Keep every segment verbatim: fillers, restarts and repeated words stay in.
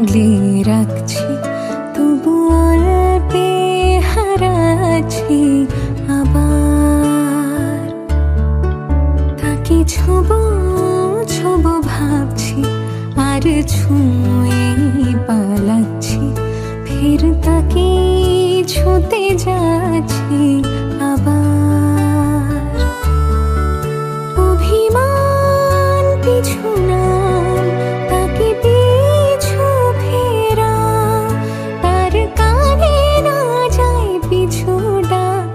আগলে রাখছি, তবু অল্পে হারাচ্ছি আবার। তাকে ছোবো ছোবো ভাবছি, আর ছুঁয়ে পালাচ্ছি, ফের তাকে ছুঁতে যাচ্ছি আবার। অভিমান পিছু নাম, তাকে পিছু ফেরা, তার কানে না যায় পিছু ডাক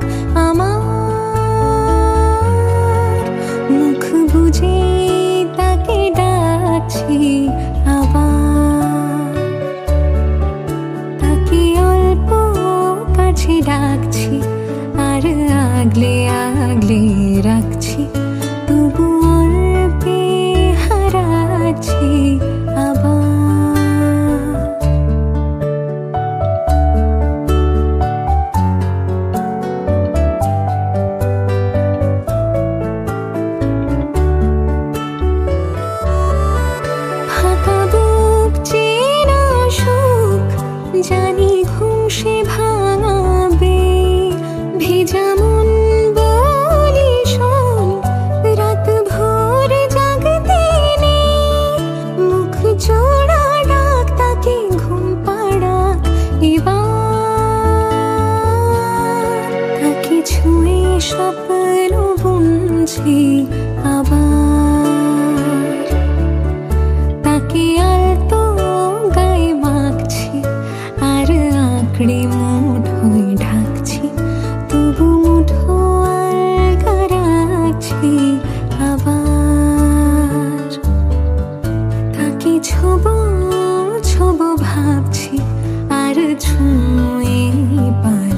আমার। মুখ বুজে তাকে ডাকছি আবার, তাকে অল্প কাছে ডাকছি, আর আগলে আগলে রাখছি, তবু অল্পে হারাচ্ছি আবার। ফাঁকা বুক চেনা সুখ, জানি ঘুম সে ভাঙাবে, ভেজা মন বলি শোন, রাত ভোর জাগতে নেই। মুখ জোড়া ডাক, তাকে ঘুম পাড়াক এবার। তাকে ছুঁয়ে স্বপ্ন বুনছি আবার, তাকে আলতো গায়ে মাখছি, আর আঁকড়ে মুঠোয় ঢাকছি, তবু মুঠো আলগা রাখছি আবার। তাকে ছোবো ছোবো ভাবছি, আর ছুঁয়ে পালাচ্ছি।